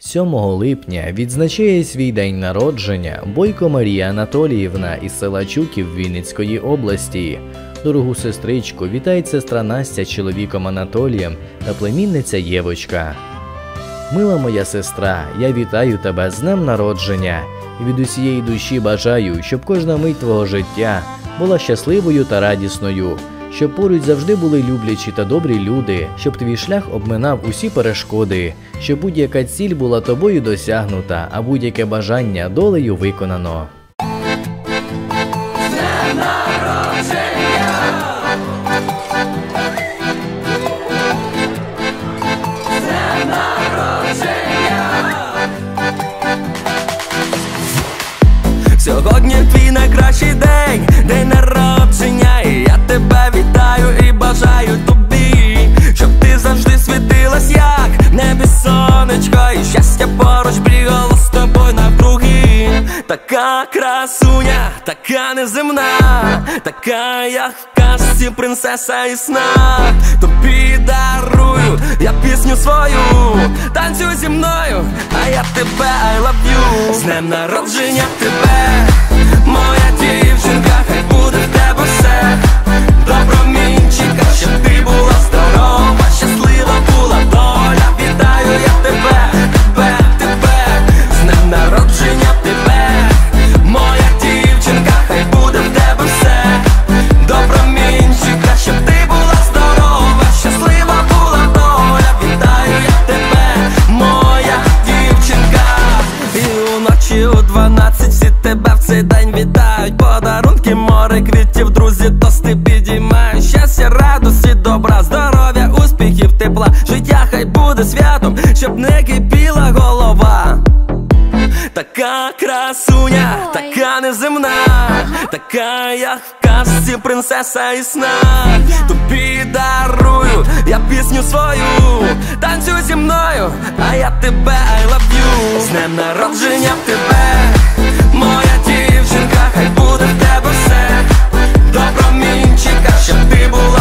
7 липня відзначає свій день народження Бойко Марія Анатоліївна із села Чуків Вінницької області. Дорогу сестричку вітають сестра Настя з чоловіком Анатолієм та племінниця Євочка. Мила моя сестра, я вітаю тебе з днем народження і від усієї душі бажаю, щоб кожна мить твого життя була щасливою та радісною, щоб поруч завжди були люблячі та добрі люди, щоб твій шлях обминав усі перешкоди, щоб будь-яка ціль була тобою досягнута, а будь-яке бажання долею виконано. З днем народження! З днем народження! Сьогодні твій найкращий день, день народження, і я тебе вітаю і бажаю тобі, щоб ти завжди світилась, як в небі сонечко, і щастя поруч бігало з тобою навкруги. Така красуня, така неземна, така, як в казці, принцеса і сна. Тобі дарую я пісню свою, танцюй зі мною, а я тебе, I love you. З днем народження тебе, моя дівчинка, хай буде в тебе все. До промінчика, щоб ти була здорова, щаслива була доля. Вітаю я тебе, тебе, тебе, з днем народження тебе, моя дівчинка, хай буде в тебе все. До промінчика, щоб ти була здорова, щаслива була доля. Вітаю я тебе, моя дівчинка. І уночі у 12 всі тебе в цей день вітають. Подарунки, море квітів, друзі, тости підіймають. Щастя, радості, добра, здоров'я, успіхів, тепла. Життя хай буде святом, щоб не кипіла голова. Така красуня, така неземна, така, як в казці, принцеса і сна. Тобі дарую я пісню свою, танцюй зі мною, а я тебе, I love you. З днем народження тебе, моя дівчинка, хай буде в тебе все. До промінчика, щоб ти була